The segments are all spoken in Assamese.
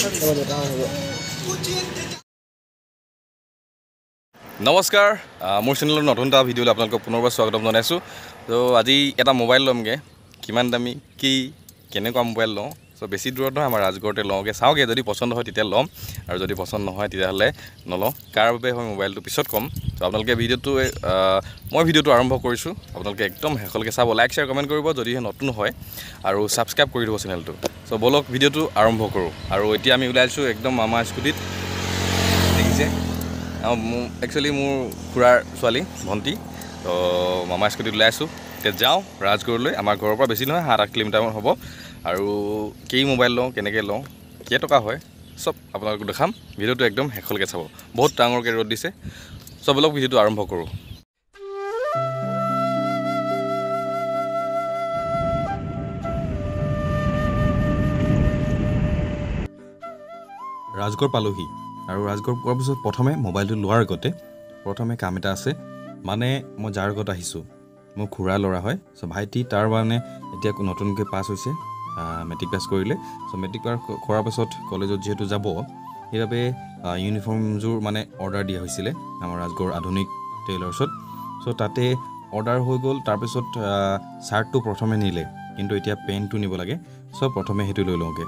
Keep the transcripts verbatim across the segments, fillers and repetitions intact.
নমস্কাৰ মোৰ চেনেলৰ নতুন এটা ভিডিঅ'লৈ আপোনালোকক পুনৰবাৰ স্বাগতম জনাইছোঁ। তো আজি এটা মোবাইল ল'মগৈ, কিমান দামী কি কেনেকুৱা মোবাইল লওঁ। চ' বেছি দূৰত নহয়, আমাৰ ৰাজগড়তে লওঁগৈ, চাওঁগৈ যদি পচন্দ হয় তেতিয়া ল'ম, আৰু যদি পচন্দ নহয় তেতিয়াহ'লে নলওঁ। কাৰ বাবে হয় মোবাইলটো পিছত ক'ম। ত' আপোনালোকে ভিডিঅ'টো মই ভিডিঅ'টো আৰম্ভ কৰিছোঁ, আপোনালোকে একদম শেষলৈকে চাব, লাইক শ্বেয়াৰ কমেণ্ট কৰিব যদিহে নতুন হয়, আৰু ছাবস্ক্ৰাইব কৰি দিব চেনেলটো। চ' ব'লক ভিডিঅ'টো আৰম্ভ কৰোঁ। আৰু এতিয়া আমি ওলাইছোঁ একদম মামা স্কুটিত, দেখিছে মোৰ একচুৱেলি মোৰ খুৰাৰ ছোৱালী ভণ্টি। তো মামা স্কুটিত ওলাই আছোঁ, এতিয়া যাওঁ ৰাজগড়লৈ। আমাৰ ঘৰৰ পৰা বেছি নহয়, সাত আঠ কিলোমিটাৰমান হ'ব। আৰু কি মোবাইল লওঁ, কেনেকৈ লওঁ, কেইটকা হয়, চব আপোনালোকক দেখাম। ভিডিঅ'টো একদম শেষলৈকে চাব, বহুত ডাঙৰকৈ ৰ'দ দিছে। চব অলপ ভিডিঅ'টো আৰম্ভ কৰোঁ। ৰাজগড় পালোহি, আৰু ৰাজগড় পোৱাৰ পিছত প্ৰথমে মোবাইলটো লোৱাৰ আগতে প্ৰথমে কাম এটা আছে। মানে মই যাৰ ঘৰত আহিছোঁ মোৰ খুৰা ল'ৰা হয়। চ' ভাইটি তাৰ মানে এতিয়া নতুনকৈ পাছ হৈছে, মেট্ৰিক পাছ কৰিলে। চ' মেট্ৰিক পাছ কৰাৰ পাছত কলেজত যিহেতু যাব, সেইবাবে ইউনিফৰ্মযোৰ মানে অৰ্ডাৰ দিয়া হৈছিলে আমাৰ ৰাজগড় আধুনিক টেইলাৰ্ছত। চ' তাতে অৰ্ডাৰ হৈ গ'ল। তাৰপিছত শ্বাৰ্টটো প্ৰথমে নিলে, কিন্তু এতিয়া পেণ্টটো নিব লাগে। চ' প্ৰথমে সেইটো লৈ লওঁগৈ।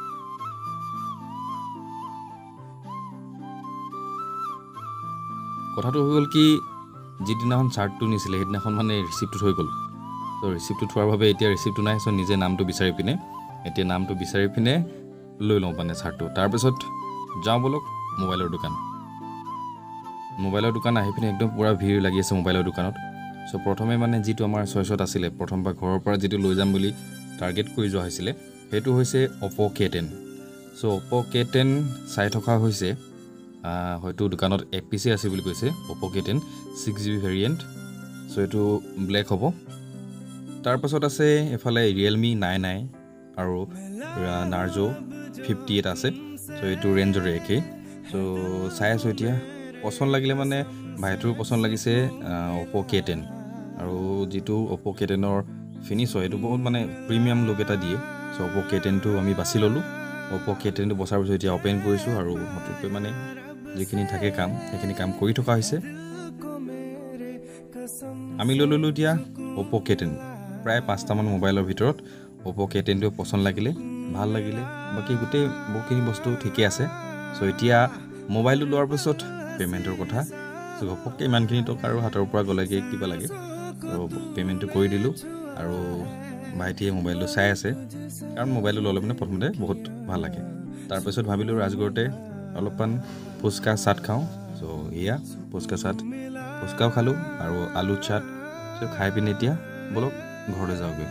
কথাটো হৈ গ'ল কি, যিদিনাখন শ্বাৰ্টটো নিছিলে সেইদিনাখন মানে ৰিচিপ্টটো থৈ গ'ল। ত' ৰিচিপ্টটো থোৱাৰ বাবে এতিয়া ৰিচিপ্টটো নাই। চ' নিজে নামটো বিচাৰি পিনে এতিয়া নামটো বিচাৰি পিনে লৈ লওঁ মানে শ্বাৰ্টটো। তাৰপিছত যাওঁ ব'লক মোবাইলৰ দোকান। মোবাইলৰ দোকান আহি পিনে একদম পূৰা ভিৰ লাগি আছে মোবাইলৰ দোকানত। চ' প্ৰথমে মানে যিটো আমাৰ চইচত আছিলে, প্ৰথমবাৰ ঘৰৰ পৰা যিটো লৈ যাম বুলি টাৰ্গেট কৰি যোৱা হৈছিলে, সেইটো হৈছে অপ' কে টেন। চ' অপ' কে টেন চাই থকা হৈছে, হয়তো দোকানত এক পিচে আছে বুলি কৈছে, Oppo' K ten six G B variant. So' এইটো ব্লেক হ'ব। তাৰপাছত আছে এফালে ৰিয়েলমি নাইন আই আৰু নাৰ্জো ফিফটি এইট আছে। চ' এইটো ৰেঞ্জৰে একেই। চ' চাই আছোঁ এতিয়া, পচন্দ লাগিলে মানে ভাইটোৰ পচন্দ লাগিছে অপ' কে টেন। আৰু যিটো অপ' কে টেনৰ ফিনিছ হয় সেইটো বহুত মানে প্ৰিমিয়াম লুক এটা দিয়ে। চ' অপ' কে টেনটো আমি বাছি ল'লোঁ। অপ' কে টেনটো বচাৰ পিছত এতিয়া অ'পেন কৰিছোঁ, আৰু নতুনকৈ মানে যিখিনি থাকে কাম সেইখিনি কাম কৰি থকা হৈছে। আমি লৈ ল'লোঁ এতিয়া অপ' কে টেন। প্ৰায় পাঁচটামান মোবাইলৰ ভিতৰত অপ' কে টেনটো পচন্দ লাগিলে, ভাল লাগিলে। বাকী গোটেই বহুখিনি বস্তু ঠিকে আছে। চ' এতিয়া মোবাইলটো লোৱাৰ পিছত পে'মেণ্টৰ কথা। চ' ঘপককৈ ইমানখিনি টকা আৰু হাতৰ পৰা গ'লেগৈ, কিবা লাগে। চ' পে'মেণ্টটো কৰি দিলোঁ, আৰু ভাইটিয়ে মোবাইলটো চাই আছে, কাৰণ মোবাইলটো ল'লে মানে প্ৰথমতে বহুত ভাল লাগে। তাৰপিছত ভাবিলোঁ ৰাজগড়তে অলপমান ফুচকা চাট খাওঁ। চ' এয়া ফুচকা চাট, ফুচকাও খালোঁ আৰু আলু চাট। চ' খাই পিনে এতিয়া ব'লক ঘৰলৈ যাওঁগৈ।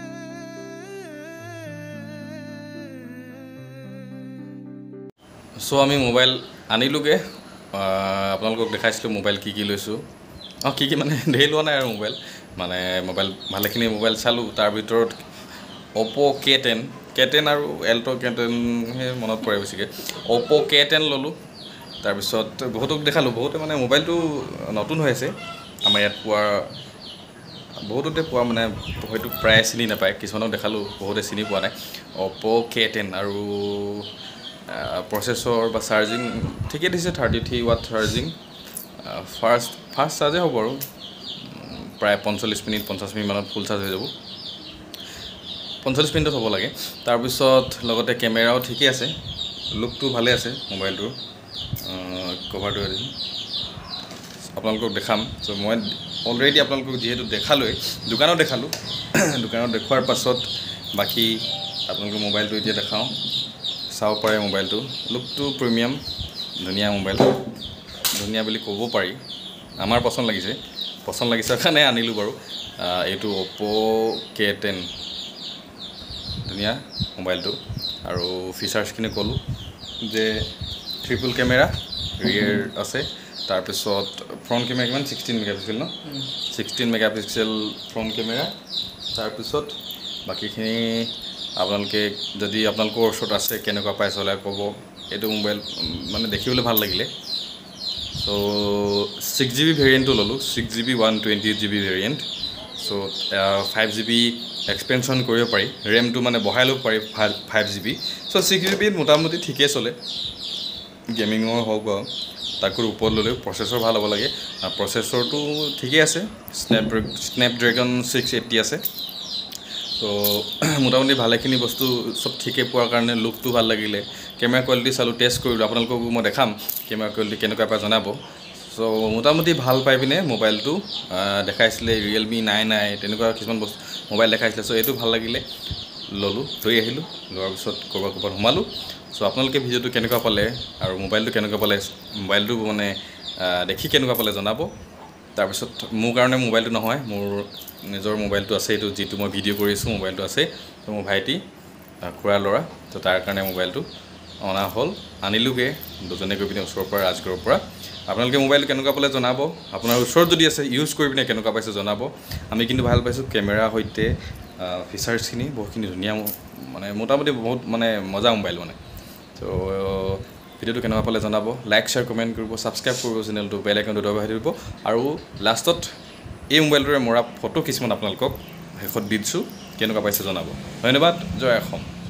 চ' আমি মোবাইল আনিলোগৈ, আপোনালোকক দেখাইছিলোঁ মোবাইল কি কি লৈছোঁ। অঁ কি কি মানে ধেৰ লোৱা নাই আৰু মোবাইল, মানে মোবাইল ভালেখিনি মোবাইল চালোঁ। তাৰ ভিতৰত Oppo' K ten K ten আৰু এল্ট' কে টেনহে মনত পৰে বেছিকৈ। অপ' কে টেন ল'লোঁ। তাৰপিছত বহুতক দেখালোঁ, বহুতে মানে মোবাইলটো নতুন হৈ আছে, আমাৰ ইয়াত পোৱা বহুততে পোৱা মানে হয়তো প্ৰায় চিনি নাপায়। কিছুমানক দেখালোঁ, বহুতে চিনি পোৱা নাই। অপ' কে টেন আৰু প্ৰচেছৰ বা চাৰ্জিং ঠিকে দিছে, thirty three watt charging. Fast fast চাৰ্জে হ'ব আৰু প্ৰায় পঞ্চল্লিছ মিনিট পঞ্চাছ মিনিটমানত ফুল চাৰ্জ হৈ যাব। পঞ্চল্লিছ মিনিটত হ'ব লাগে। তাৰপিছত লগতে কেমেৰাও ঠিকে আছে, লুকটো ভালে আছে মোবাইলটোৰ। কভাৰটো আপোনালোকক দেখাম। চ' মই অলৰেডি আপোনালোকক যিহেতু দেখালোৱেই, দোকানত দেখালোঁ। দোকানত দেখুৱাৰ পাছত বাকী আপোনালোকক মোবাইলটো এতিয়া দেখাওঁ, চাব পাৰে। মোবাইলটো লুকটো প্ৰিমিয়াম, ধুনীয়া মোবাইল, ধুনীয়া বুলি ক'ব পাৰি। আমাৰ পচন্দ লাগিছে, পচন্দ লাগিছে কাৰণে আনিলোঁ বাৰু। এইটো অপ' কে টেন, ধুনীয়া মোবাইলটো। আৰু ফিচাৰ্ছখিনি ক'লোঁ যে ট্ৰিপল কেমেৰা ৰিয়েৰ আছে। তাৰপিছত ফ্ৰণ্ট কেমেৰা কিমান ছিক্সটিন মেগাপিক্সেল ন ছিক্সটিন মেগাপিক্সেল ফ্ৰণ্ট কেমেৰা। তাৰপিছত বাকীখিনি আপোনালোকে যদি আপোনালোকৰ ওচৰত আছে কেনেকুৱা পাই চলাই ক'ব। এইটো মোবাইল মানে দেখিবলৈ ভাল লাগিলে। চ' ছিক্স জি বি ভেৰিয়েণ্টটো ল'লোঁ, six G B one twenty eight G B variant. So' তাৰপিছত ফাইভ জি বি এক্সপেনশ্যন কৰিব পাৰি, ৰেমটো মানে বঢ়াই ল'ব পাৰি five G B. So' six G বিত মোটামুটি ঠিকেই চলে, গেমিঙৰ হওক বা তাতকৈ ওপৰত ল'লেও প্ৰচেছৰ ভাল হ'ব লাগে। আৰু প্ৰচেছৰটো ঠিকেই আছে, স্নেপ স্নেপড্ৰেগন ছিক্স এইট্টি আছে। ত' মোটামুটি ভালেখিনি বস্তু চব ঠিকে পোৱাৰ কাৰণে লুকটো ভাল লাগিলে। কেমেৰা কোৱালিটি চালোঁ, টেষ্ট কৰিলোঁ, আপোনালোককো মই দেখাম কেমেৰা কোৱালিটি কেনেকুৱা পাই জনাব। চ' মোটামুটি ভাল পাই পিনে মোবাইলটো দেখাইছিলে, ৰিয়েলমি নাইন আই তেনেকুৱা কিছুমান বস্তু মোবাইল দেখাইছিলে। চ' এইটো ভাল লাগিলে, ল'লোঁ, লৈ আহিলোঁ। লোৱাৰ পিছত ক'ৰবাত ক'ৰবাত সোমালোঁ। চ' আপোনালোকে ভিডিঅ'টো কেনেকুৱা পালে আৰু মোবাইলটো কেনেকুৱা পালে, মোবাইলটো মানে দেখি কেনেকুৱা পালে জনাব। তাৰপিছত মোৰ কাৰণে মোবাইলটো নহয়, মোৰ নিজৰ মোবাইলটো আছে, এইটো যিটো মই ভিডিঅ' কৰিছোঁ মোবাইলটো আছে। ত' মোৰ ভাইটি খুৰাৰ ল'ৰা, ত' তাৰ কাৰণে মোবাইলটো অনা হ'ল, আনিলোগৈ দুজনে গৈ পিনে ওচৰৰ পৰা, ৰাজগড়ৰ পৰা। আপোনালোকে মোবাইলটো কেনেকুৱা পালে জনাব, আপোনাৰ ওচৰত যদি আছে ইউজ কৰি পিনে কেনেকুৱা পাইছে জনাব। আমি কিন্তু ভাল পাইছোঁ, কেমেৰাৰ সৈতে ফিচাৰ্ছখিনি বহুতখিনি ধুনীয়া, মানে মোটামুটি বহুত মানে মজা মোবাইল মানে। ত' ভিডিঅ'টো কেনেকুৱা পালে জনাব, লাইক শ্বেয়াৰ কমেণ্ট কৰিব, ছাবস্ক্ৰাইব কৰিব চেনেলটো, বেল আইকনটো দবাই দিব। আৰু লাষ্টত এই মোবাইলটোৰে মৰা ফটো কিছুমান আপোনালোকক শেষত দি দিছোঁ, কেনেকুৱা পাইছে জনাব। ধন্যবাদ, জয় অসম।